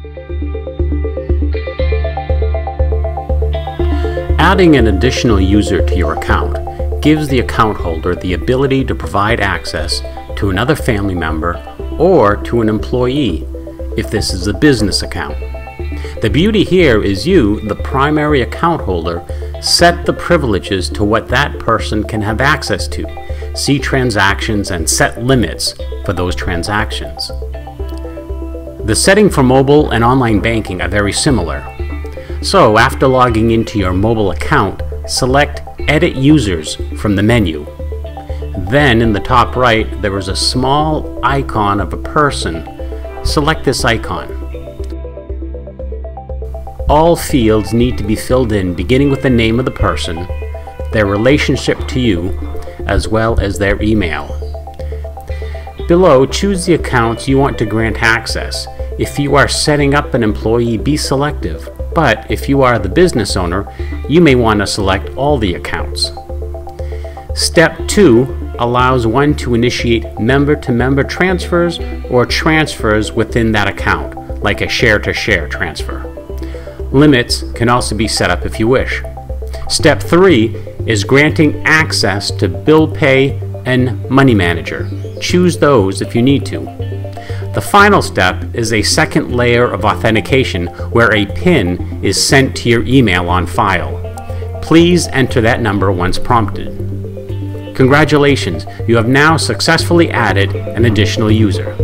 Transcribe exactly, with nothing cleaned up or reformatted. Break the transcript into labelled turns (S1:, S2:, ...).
S1: Adding an additional user to your account gives the account holder the ability to provide access to another family member or to an employee if this is a business account. The beauty here is you, the primary account holder, set the privileges to what that person can have access to, see transactions, and set limits for those transactions. The setting for mobile and online banking are very similar. So after logging into your mobile account, select Edit Users from the menu. Then in the top right, there is a small icon of a person. Select this icon. All fields need to be filled in, beginning with the name of the person, their relationship to you, as well as their email. Below, choose the accounts you want to grant access. If you are setting up an employee, be selective. But if you are the business owner, you may want to select all the accounts. Step two allows one to initiate member-to-member transfers or transfers within that account, like a share-to-share transfer. Limits can also be set up if you wish. Step three is granting access to Bill Pay and Money Manager. Choose those if you need to. The final step is a second layer of authentication where a PIN is sent to your email on file. Please enter that number once prompted. Congratulations, you have now successfully added an additional user.